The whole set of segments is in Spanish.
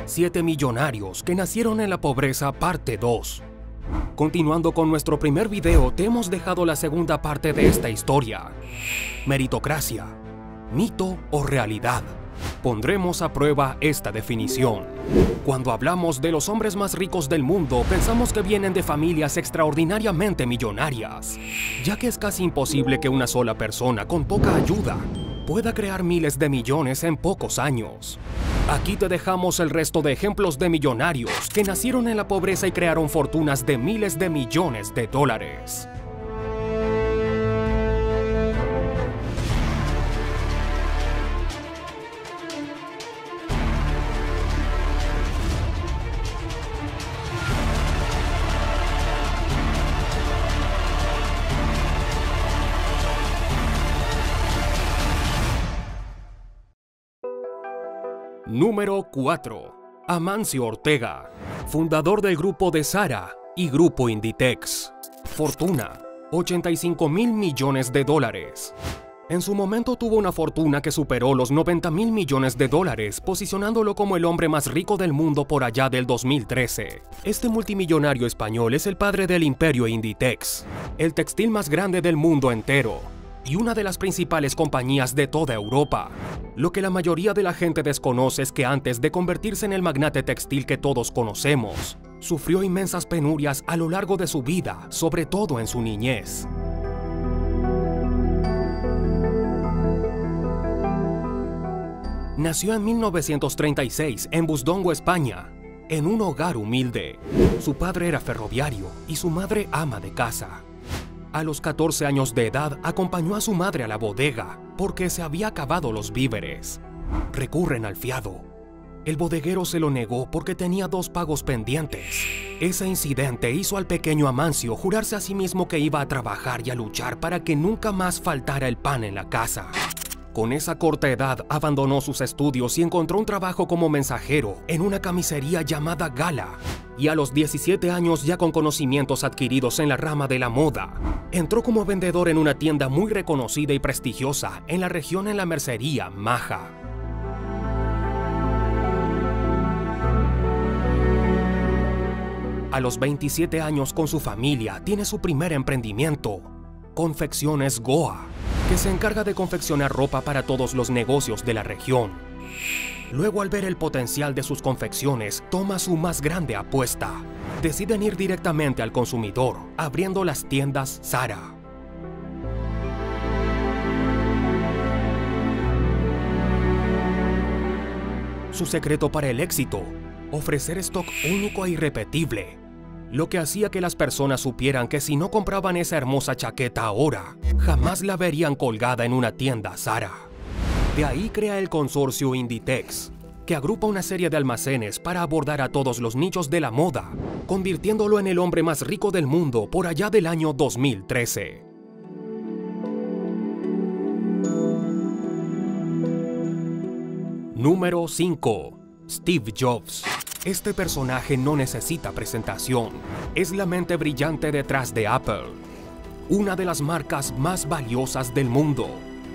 7 millonarios que nacieron en la pobreza, parte 2. Continuando con nuestro primer video, te hemos dejado la segunda parte de esta historia. Meritocracia, mito o realidad. Pondremos a prueba esta definición. Cuando hablamos de los hombres más ricos del mundo, pensamos que vienen de familias extraordinariamente millonarias, ya que es casi imposible que una sola persona con poca ayuda pueda crear miles de millones en pocos años. Aquí te dejamos el resto de ejemplos de millonarios que nacieron en la pobreza y crearon fortunas de miles de millones de dólares. Número 4. Amancio Ortega, fundador del grupo de Zara y grupo Inditex. Fortuna, 85.000 millones de dólares. En su momento tuvo una fortuna que superó los 90.000 millones de dólares, posicionándolo como el hombre más rico del mundo por allá del 2013. Este multimillonario español es el padre del imperio Inditex, el textil más grande del mundo entero, y una de las principales compañías de toda Europa. Lo que la mayoría de la gente desconoce es que antes de convertirse en el magnate textil que todos conocemos, sufrió inmensas penurias a lo largo de su vida, sobre todo en su niñez. Nació en 1936 en Busdongo, España, en un hogar humilde. Su padre era ferroviario y su madre ama de casa. A los 14 años de edad, acompañó a su madre a la bodega porque se había acabado los víveres. Recurren al fiado. El bodeguero se lo negó porque tenía 2 pagos pendientes. Ese incidente hizo al pequeño Amancio jurarse a sí mismo que iba a trabajar y a luchar para que nunca más faltara el pan en la casa. Con esa corta edad, abandonó sus estudios y encontró un trabajo como mensajero en una camisería llamada Gala. Y a los 17 años, ya con conocimientos adquiridos en la rama de la moda, entró como vendedor en una tienda muy reconocida y prestigiosa en la región en la mercería Maja. A los 27 años, con su familia, tiene su primer emprendimiento, Confecciones Goa, que se encarga de confeccionar ropa para todos los negocios de la región. Luego, al ver el potencial de sus confecciones, toma su más grande apuesta. Deciden ir directamente al consumidor, abriendo las tiendas Zara. Su secreto para el éxito: ofrecer stock único e irrepetible, lo que hacía que las personas supieran que si no compraban esa hermosa chaqueta ahora, jamás la verían colgada en una tienda Zara. De ahí crea el consorcio Inditex, que agrupa una serie de almacenes para abordar a todos los nichos de la moda, convirtiéndolo en el hombre más rico del mundo por allá del año 2013. Número 5. Steve Jobs. Este personaje no necesita presentación. Es la mente brillante detrás de Apple, una de las marcas más valiosas del mundo.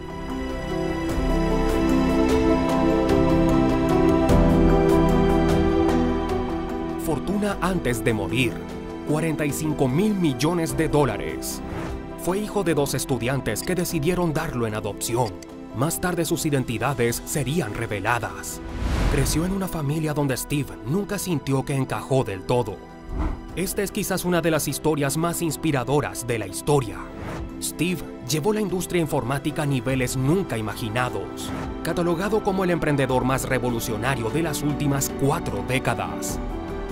Fortuna antes de morir: 45.000 millones de dólares. Fue hijo de 2 estudiantes que decidieron darlo en adopción. Más tarde sus identidades serían reveladas. Creció en una familia donde Steve nunca sintió que encajó del todo. Esta es quizás una de las historias más inspiradoras de la historia. Steve llevó la industria informática a niveles nunca imaginados, catalogado como el emprendedor más revolucionario de las últimas 4 décadas.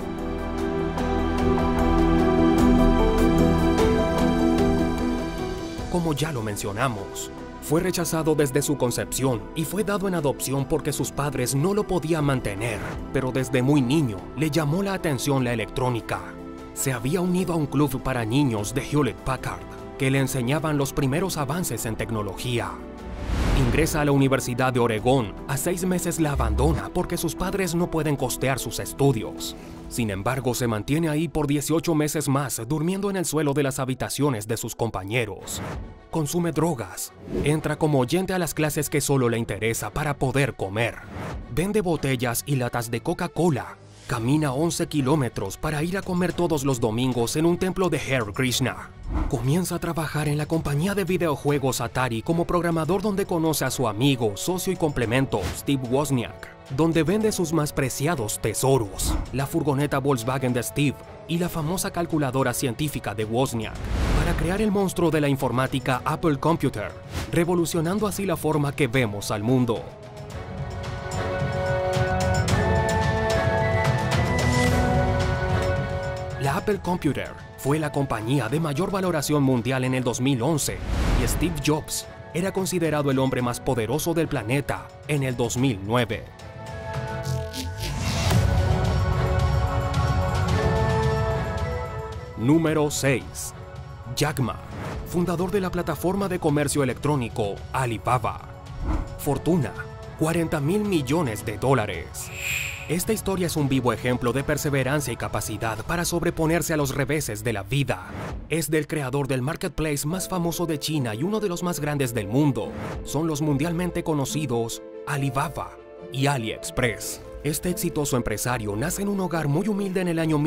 Como ya lo mencionamos, fue rechazado desde su concepción y fue dado en adopción porque sus padres no lo podían mantener, pero desde muy niño le llamó la atención la electrónica. Se había unido a un club para niños de Hewlett Packard, que le enseñaban los primeros avances en tecnología. Ingresa a la Universidad de Oregón. A 6 meses la abandona porque sus padres no pueden costear sus estudios. Sin embargo, se mantiene ahí por 18 meses más, durmiendo en el suelo de las habitaciones de sus compañeros. Consume drogas. Entra como oyente a las clases que solo le interesa para poder comer. Vende botellas y latas de Coca-Cola. Camina 11 kilómetros para ir a comer todos los domingos en un templo de Hare Krishna. Comienza a trabajar en la compañía de videojuegos Atari como programador, donde conoce a su amigo, socio y complemento, Steve Wozniak, donde vende sus más preciados tesoros, la furgoneta Volkswagen de Steve y la famosa calculadora científica de Wozniak, para crear el monstruo de la informática Apple Computer, revolucionando así la forma que vemos al mundo. La Apple Computer fue la compañía de mayor valoración mundial en el 2011 y Steve Jobs era considerado el hombre más poderoso del planeta en el 2009. Número 6. Jack Ma, fundador de la plataforma de comercio electrónico Alibaba. Fortuna: $40.000 millones. Esta historia es un vivo ejemplo de perseverancia y capacidad para sobreponerse a los reveses de la vida. Es del creador del marketplace más famoso de China y uno de los más grandes del mundo. Son los mundialmente conocidos Alibaba y AliExpress. Este exitoso empresario nace en un hogar muy humilde en el año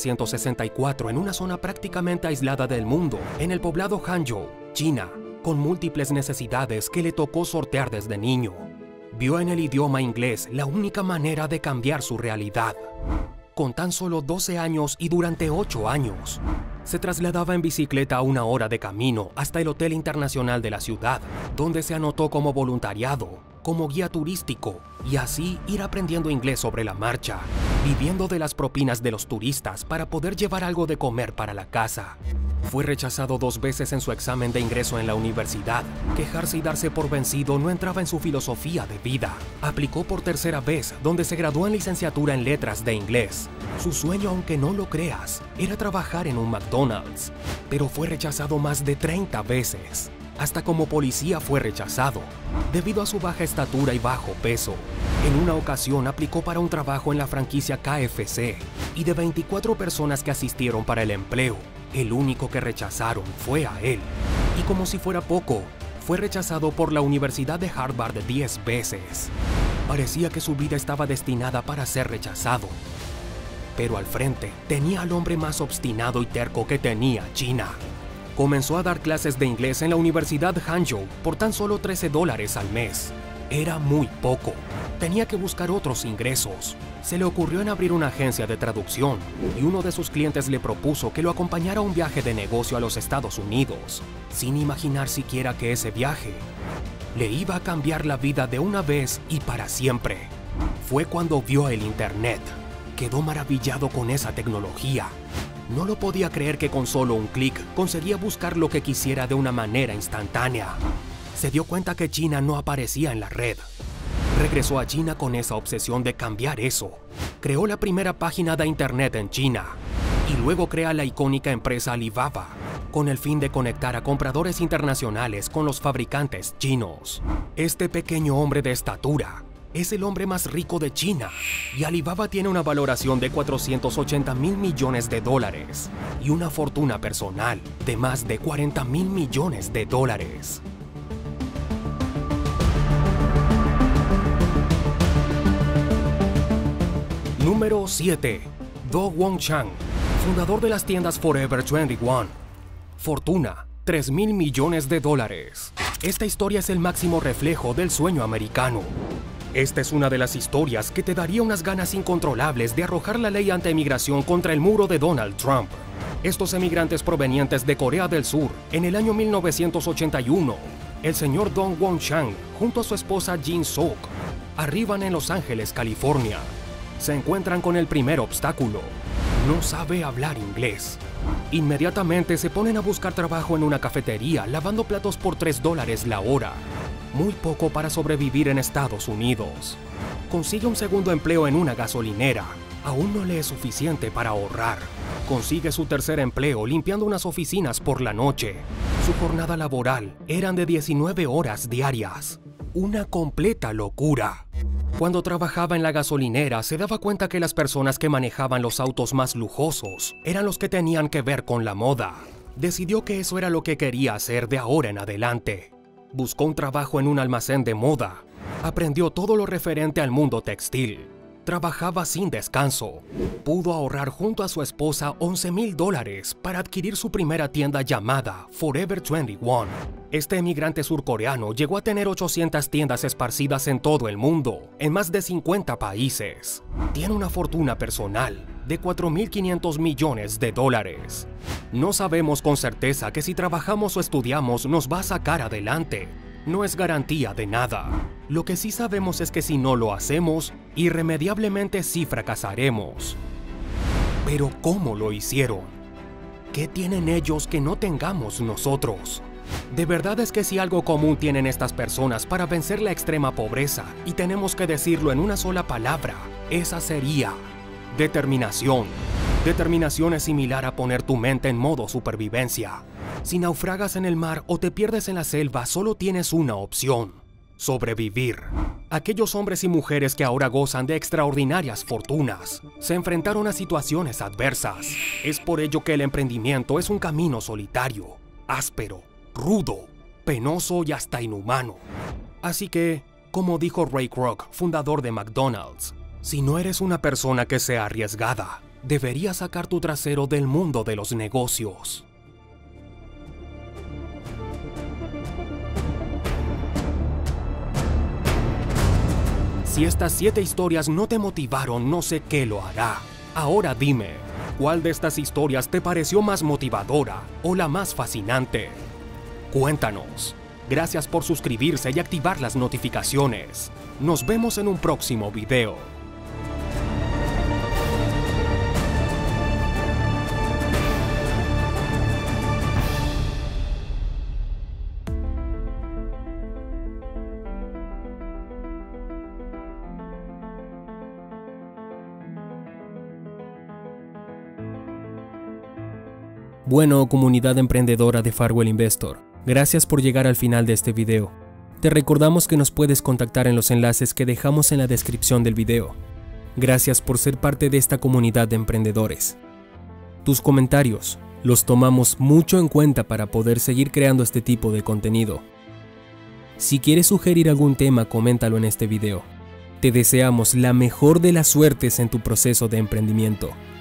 1964 en una zona prácticamente aislada del mundo, en el poblado Hangzhou, China, con múltiples necesidades que le tocó sortear desde niño. Vio en el idioma inglés la única manera de cambiar su realidad. Con tan solo 12 años y durante 8 años, se trasladaba en bicicleta a 1 hora de camino hasta el Hotel Internacional de la ciudad, donde se anotó como voluntariado, como guía turístico, y así ir aprendiendo inglés sobre la marcha, viviendo de las propinas de los turistas para poder llevar algo de comer para la casa. Fue rechazado 2 veces en su examen de ingreso en la universidad. Quejarse y darse por vencido no entraba en su filosofía de vida. Aplicó por 3ª vez, donde se graduó en licenciatura en letras de inglés. Su sueño, aunque no lo creas, era trabajar en un McDonald's, pero fue rechazado más de 30 veces. Hasta como policía fue rechazado, debido a su baja estatura y bajo peso. En una ocasión aplicó para un trabajo en la franquicia KFC, y de 24 personas que asistieron para el empleo, el único que rechazaron fue a él. Y como si fuera poco, fue rechazado por la Universidad de Harvard 10 veces. Parecía que su vida estaba destinada para ser rechazado. Pero al frente tenía al hombre más obstinado y terco que tenía China. Comenzó a dar clases de inglés en la Universidad Hangzhou por tan solo $13 al mes. Era muy poco. Tenía que buscar otros ingresos. Se le ocurrió en abrir una agencia de traducción y uno de sus clientes le propuso que lo acompañara a un viaje de negocio a los Estados Unidos, sin imaginar siquiera que ese viaje le iba a cambiar la vida de una vez y para siempre. Fue cuando vio el Internet. Quedó maravillado con esa tecnología. No lo podía creer que con solo un clic conseguía buscar lo que quisiera de una manera instantánea. Se dio cuenta que China no aparecía en la red. Regresó a China con esa obsesión de cambiar eso. Creó la primera página de internet en China y luego crea la icónica empresa Alibaba, con el fin de conectar a compradores internacionales con los fabricantes chinos. Este pequeño hombre de estatura es el hombre más rico de China, y Alibaba tiene una valoración de $480.000 millones y una fortuna personal de más de $40.000 millones. Número 7. Do Won Chang, fundador de las tiendas Forever 21. Fortuna: $3.000 millones. Esta historia es el máximo reflejo del sueño americano. Esta es una de las historias que te daría unas ganas incontrolables de arrojar la ley anti-emigración contra el muro de Donald Trump. Estos emigrantes provenientes de Corea del Sur, en el año 1981, el señor Do Won Chang, junto a su esposa Jin Sok, arriban en Los Ángeles, California. Se encuentran con el primer obstáculo: no sabe hablar inglés. Inmediatamente se ponen a buscar trabajo en una cafetería lavando platos por $3 la hora. Muy poco para sobrevivir en Estados Unidos. Consigue un segundo empleo en una gasolinera. Aún no le es suficiente para ahorrar. Consigue su tercer empleo limpiando unas oficinas por la noche. Su jornada laboral eran de 19 horas diarias. una completa locura. Cuando trabajaba en la gasolinera, se daba cuenta que las personas que manejaban los autos más lujosos eran los que tenían que ver con la moda. Decidió que eso era lo que quería hacer de ahora en adelante. Buscó un trabajo en un almacén de moda. Aprendió todo lo referente al mundo textil. Trabajaba sin descanso. Pudo ahorrar junto a su esposa $11,000 para adquirir su primera tienda llamada Forever 21. Este emigrante surcoreano llegó a tener 800 tiendas esparcidas en todo el mundo, en más de 50 países. Tiene una fortuna personal de $4.500 millones. No sabemos con certeza que si trabajamos o estudiamos nos va a sacar adelante. No es garantía de nada. Lo que sí sabemos es que si no lo hacemos, irremediablemente sí fracasaremos. Pero ¿cómo lo hicieron? ¿Qué tienen ellos que no tengamos nosotros? De verdad es que si algo común tienen estas personas para vencer la extrema pobreza, y tenemos que decirlo en una sola palabra, esa sería determinación. Determinación es similar a poner tu mente en modo supervivencia. Si naufragas en el mar o te pierdes en la selva, solo tienes una opción: sobrevivir. Aquellos hombres y mujeres que ahora gozan de extraordinarias fortunas se enfrentaron a situaciones adversas. Es por ello que el emprendimiento es un camino solitario, áspero, rudo, penoso y hasta inhumano. Así que, como dijo Ray Kroc, fundador de McDonald's, si no eres una persona que sea arriesgada, deberías sacar tu trasero del mundo de los negocios. Si estas 7 historias no te motivaron, no sé qué lo hará. Ahora dime, ¿cuál de estas historias te pareció más motivadora o la más fascinante? Cuéntanos. Gracias por suscribirse y activar las notificaciones. Nos vemos en un próximo video. Bueno, comunidad emprendedora de Farwell Investor, gracias por llegar al final de este video. Te recordamos que nos puedes contactar en los enlaces que dejamos en la descripción del video. Gracias por ser parte de esta comunidad de emprendedores. Tus comentarios los tomamos mucho en cuenta para poder seguir creando este tipo de contenido. Si quieres sugerir algún tema, coméntalo en este video. Te deseamos la mejor de las suertes en tu proceso de emprendimiento.